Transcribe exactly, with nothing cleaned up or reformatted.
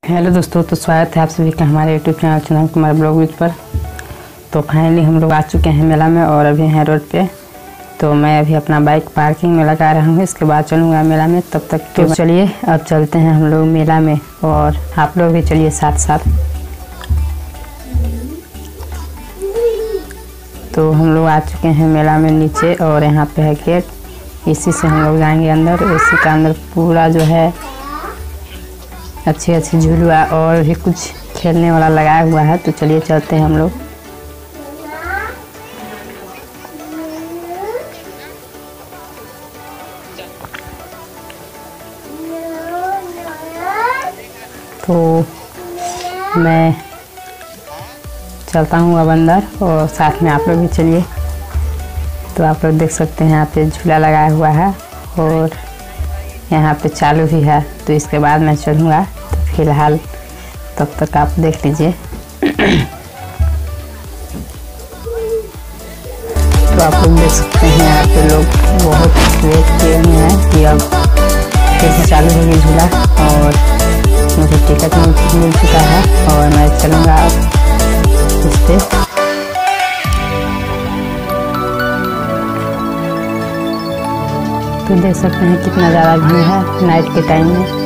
Hello दोस्तों, तो स्वागत है आप सभी का हमारे YouTube channel Chandan Kumar blog with पर। तो फाइनली हम लोग आ चुके हैं मेला में और अभी हैं रोड पे। तो मैं अभी अपना बाइक पार्किंग में लगा रहा हूँ, इसके बाद चलूँगा मेला में। तब तक तो चलिए अब चलते हैं हम लोग मेला में और आप लोग भी चलिए साथ साथ। तो हम लोग आ चुके हैं मेला में नीचे और यहाँ पे है गेट, इसी से हम लोग जाएंगे अंदर। इसी का अंदर पूरा जो है अच्छी अच्छी झूलुआ और भी कुछ खेलने वाला लगाया हुआ है। तो चलिए चलते हैं हम लोग। तो मैं चलता हूँ अब अंदर और साथ में आप लोग भी चलिए। तो आप लोग देख सकते हैं यहाँ पे झूला लगाया हुआ है और यहाँ पे चालू भी है। तो इसके बाद मैं चलूँगा, तो फिलहाल तब तक आप देख लीजिए। तो आप लोग देख सकते हैं यहाँ पे लोग बहुत वेट किए हुए हैं कि अब फिर से चालू होगी झूला। और मुझे टिकट मिल चुका है और मैं चलूँगा अब इस पे। तो देख सकते हैं कितना ज़्यादा भीड़ है नाइट के टाइम में।